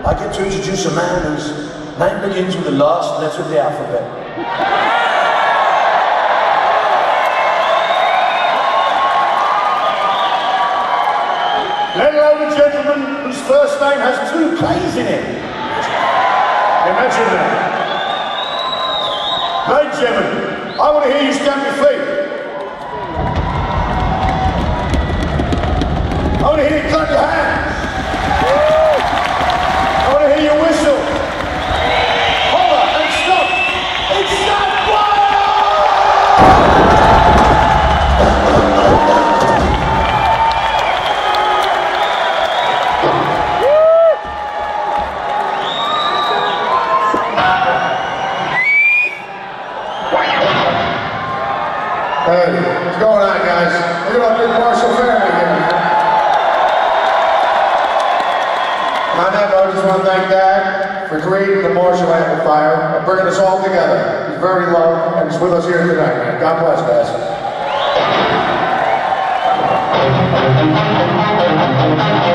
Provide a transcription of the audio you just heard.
I get to introduce a man whose name begins with the last letter of the alphabet. Let alone a gentleman whose first name has 2 K's in it. Imagine that. Ladies and gentlemen, I want to hear you stamp your feet. I want to hear you clap your hands. I want to hear you whistle. Holler and stop. It's Zakk Wylde! Hey, what's going on, guys? Look at our big Marshall family here. On that note, I just want to thank Dad for creating the Marshall amplifier and bringing us all together. He's very loved and he's with us here tonight, man. God bless, guys.